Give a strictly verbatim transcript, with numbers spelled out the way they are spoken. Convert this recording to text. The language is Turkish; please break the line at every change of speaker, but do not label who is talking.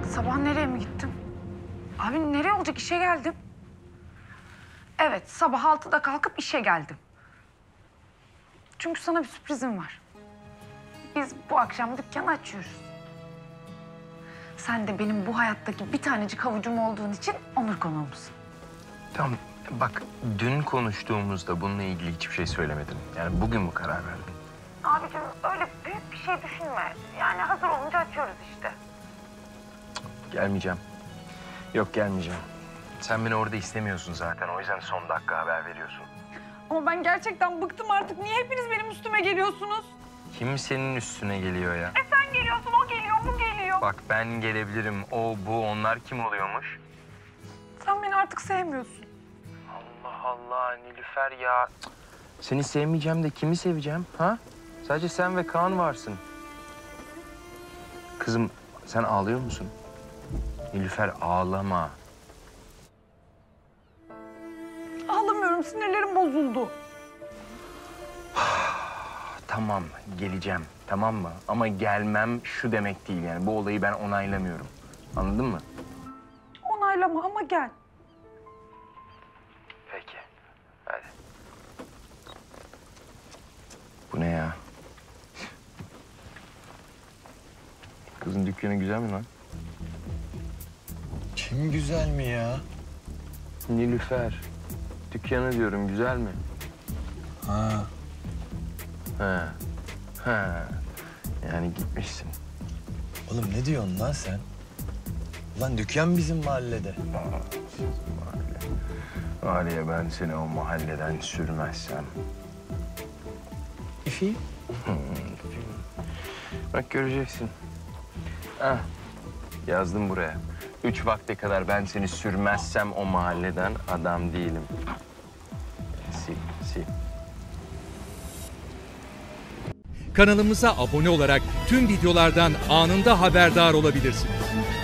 Sabah nereye mi gittim? Abi nereye olacak? İşe geldim. Evet, sabah altıda kalkıp işe geldim. Çünkü sana bir sürprizim var. Biz bu akşam dükkanı açıyoruz. Sen de benim bu hayattaki bir tanecik havucum olduğun için onur konuğumsun.
Tamam, bak dün konuştuğumuzda bununla ilgili hiçbir şey söylemedin. Yani bugün mü karar verdin?
Abicim öyle büyük bir şey düşünme. Yani hazır olunca açıyoruz işte.
Gelmeyeceğim. Yok gelmeyeceğim. Sen beni orada istemiyorsun zaten. O yüzden son dakika haber veriyorsun.
Ama ben gerçekten bıktım artık. Niye hepiniz benim üstüme geliyorsunuz?
Kim senin üstüne geliyor ya?
E sen geliyorsun, o geliyor, bu geliyor.
Bak ben gelebilirim. O, bu, onlar kim oluyormuş?
Sen beni artık sevmiyorsun.
Allah Allah Nilüfer ya. Cık. Seni sevmeyeceğim de kimi seveceğim ha? Sadece sen ve Kaan varsın. Kızım sen ağlıyor musun? Nilüfer ağlama.
Ağlamıyorum, sinirlerim bozuldu.
Tamam geleceğim tamam mı? Ama gelmem şu demek değil yani. Bu olayı ben onaylamıyorum. Anladın mı?
Onaylama ama gel.
Peki. Hadi. Bu ne ya? Kızın dükkanı güzel mi lan?
Kim güzel mi ya?
Nilüfer. Dükkanı diyorum güzel mi?
Ha.
Ha. Ha. Yani gitmişsin.
Oğlum ne diyorsun lan sen? Lan dükkan bizim mahallede.
Aa, sizin mahalle. Var ya ben seni o mahalleden sürmezsem.
İfi.
Bak göreceksin. Ah, yazdım buraya. Üç vakte kadar ben seni sürmezsem o mahalleden adam değilim. Sil, sil.
Kanalımıza abone olarak tüm videolardan anında haberdar olabilirsiniz.